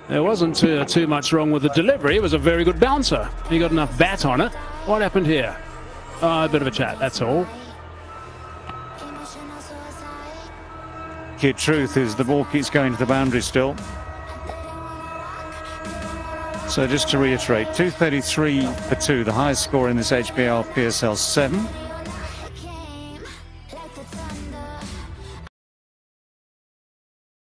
There wasn't too much wrong with the delivery. It was a very good bouncer. He got enough bat on it. What happened here? A bit of a chat, that's all. Kid truth is the ball keeps going to the boundary still. So just to reiterate, 233 for 2, the highest score in this HBL PSL 7.